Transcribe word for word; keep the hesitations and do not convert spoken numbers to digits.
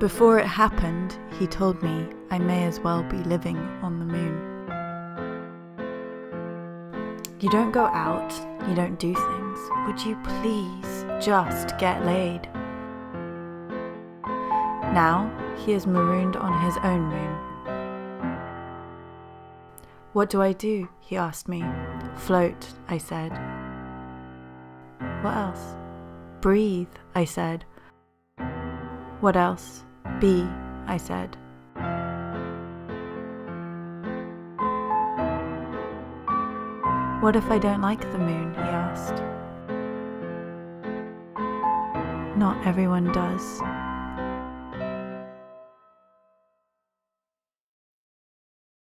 Before it happened, he told me I may as well be living on the moon. You don't go out, you don't do things. Would you please just get laid? Now he is marooned on his own moon. What do I do? He asked me. Float, I said. What else? Breathe, I said. What else? Be, I said. What if I don't like the moon? He asked. Not everyone does.